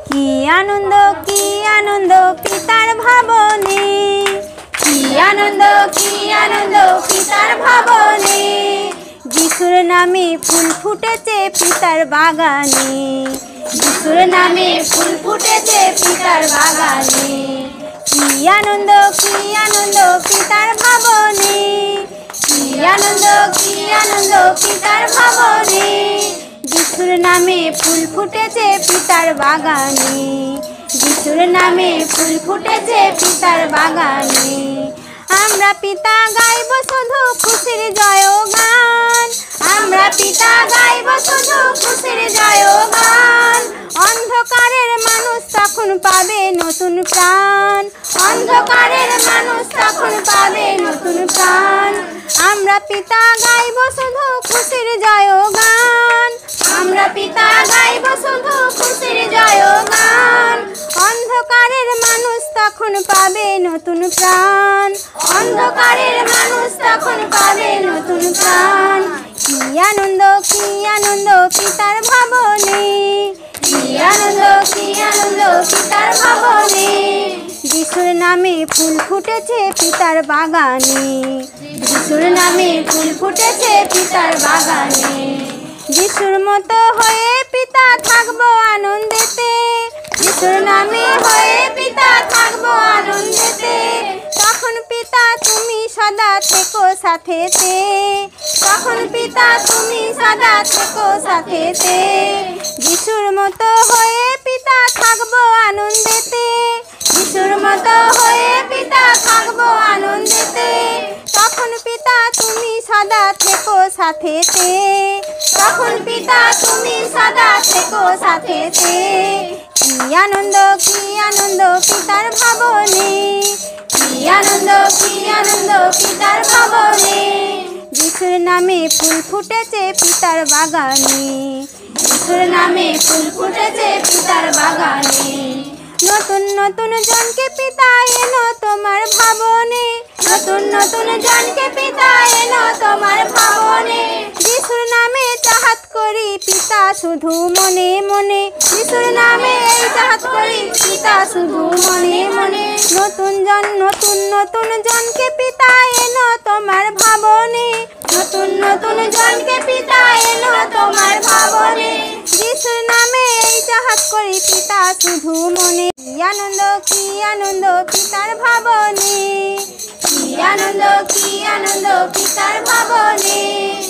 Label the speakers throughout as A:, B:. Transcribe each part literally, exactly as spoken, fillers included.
A: কি আনন্দ কি আনন্দ পিতার ভাবনে, কি আনন্দ কি আনন্দ পিতার ভাবনে। যিশুর নামে ফুল ফুটেছে পিতার বাগানে, যিশুর নামে ফুল ফুটেছে পিতার বাগানে। কি আনন্দ কি আনন্দ পিতার ভাবনে, কি আনন্দ কি আনন্দ পিতার ভাবনে। যিশুর নামে ফুল ফুটেছে পিতার বাগানে, যিশুর নামে ফুল ফুটেছে পিতার বাগানে। আমরা পিতা গাইব শুধু খুশির জয়গান, আমরা পিতা গাইব শুধু খুশির জয়গান। অন্ধকারের মানুষ তখন পাবে নতুন প্রাণ, অন্ধকারের মানুষ তখন পাবে নতুন প্রাণ। আমরা পিতা গাইব শুধু খুশির জয়গান, আমরা পিতা গাইব শুধু খুশির জয়গান। অন্ধকারের মানুষ তখন পাবে নতুন প্রাণ, অন্ধকারের মানুষ তখন পাবে নতুন প্রাণ। কি আনন্দ কি আনন্দ পিতার ভাবনে, কি আনন্দ কি আনন্দ পিতার ভাবনে। যিশুর নামে ফুল ফুটেছে পিতার বাগানে, যিশুর নামে ফুল ফুটেছে পিতার বাগানে। যিশুর মতো হয়ে পিতা থাকবো আনন্দেতে, যিশুর নামে হয়ে পিতা থাকবো আনন্দেতে। তখন পিতা তুমি সদা থেকো সাথেতে, তখন পিতা তুমি সদা থেকো সাথেতে। যিশুর মতো হয়ে পিতা থাকবো আনন্দেতে, যিশুর মতো হয়ে পিতা থাকবো আনন্দেতে। তখন পিতা তুমি সদা থেকো সাথেতে, তখন পিতা তুমি সদা থেকো সাথেতে। কি আনন্দ কি আনন্দ পিতার ভাবনে, কি আনন্দ কি আনন্দ পিতার ভাবনে। যিশুর নামে ফুল ফুটেছে পিতার বাগানে, যিশুর নামে ফুল ফুটেছে পিতার বাগানে। নতুন নতুন জনকে পিতা এনো তোমার ভাবনে, নতুন নতুন জনকে পিতা এনো তোমার ভাবনে। যিশুর নামে চাহাত করি পিতা শুধু মনে মনে, যিশুর নামে এই চাহাত করি পিতা শুধু মনে মনে। নতুন জন নতুন নতুন জনকে পিতা এনো তোমার ভাবনে, নতুন নতুন জনকে পিতা এনো তোমার ভাবনে। যিশুর নামে এই চাহাত করি পিতা শুধু মনে। কি আনন্দ কি আনন্দ পিতার ভাবনে, কি আনন্দ কি আনন্দ পিতার ভাবনে।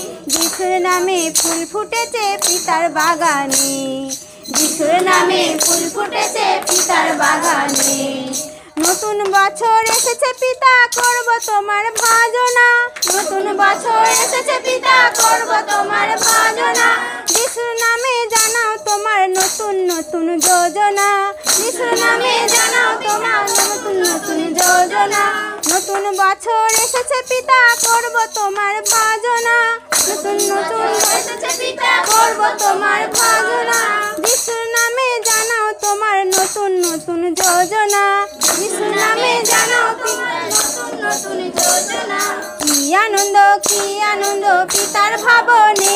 A: যিশুর নামে ফুল ফুটেছে পিতার বাগানে, যিশুর নামে ফুল ফুটেছে পিতার বাগানে। নতুন বছর এসেছে পিতা করব তোমার ভাজনা, নতুন বছর এসেছে পিতা করব তোমার ভাজনা। যিশুর নামে জানাও তোমার নতুন নতুন যোজনা, যিশুর নামে জানাও তোমার নতুন নতুন যোজনা। নতুন বছর এসেছে পিতা করব তোমার ভাজনা, নতুন নতুন এসেছে পিতা করব তোমার ভাজনা। যিশুর নামে জানাও তোমার নতুন নতুন যোজনা, যিশুর নামে জানাও তোমার নতুন নতুন যোজনা। কি আনন্দ কি আনন্দ পিতার ভাবনে,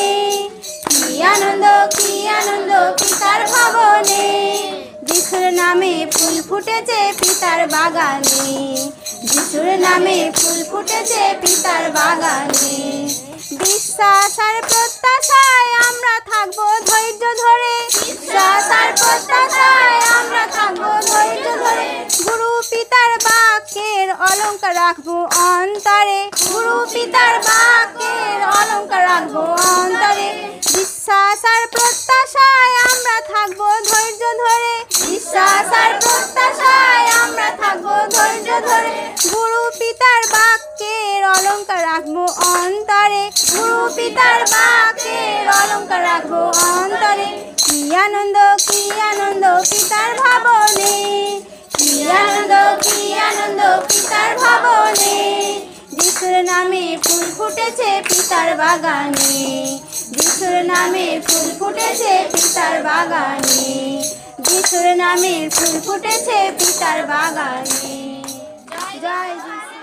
A: কি আনন্দ কি আনন্দ পিতার ভাবনে। যিশুর নামে ফুল ফুটেছে পিতার বাগানে, যিশুর নামে ফুল ফুটেছে পিতার বাগানে। বিশ্বাস আর প্রত্যাশায় আমরা থাকবো ধৈর্য ধরে, বিশ্বাস আর প্রত্যাশায় আমরা থাকবো ধৈর্য ধরে। গুরু পিতার বাক্যের অলংকার রাখবো অন্তরে, গুরু পিতার বাক্যের অলংকার রাখবো অন্তরে। বিশ্বাস আর প্রত্যাশায় আমরা থাকবো ধৈর্য ধরে, বিশ্বাস আর প্রত্যাশায় আমরা থাকবো ধৈর্য ধরে। গুরু পিতার বাক্যের অলংকার রাখবো অন্তরে, গুরু পিতার বাক্যের অলংকার রাখবো অন্তরে। কি আনন্দ কি আনন্দ পিতার ভাবনে, কি আনন্দ কি আনন্দ পিতার ভাবনে। যিশুর নামে ফুল ফুটেছে পিতার বাগানে, যিশুর নামে ফুল ফুটেছে পিতার বাগানে। যিশুর নামে ফুল ফুটেছে পিতার বাগানে। জয় যিশু।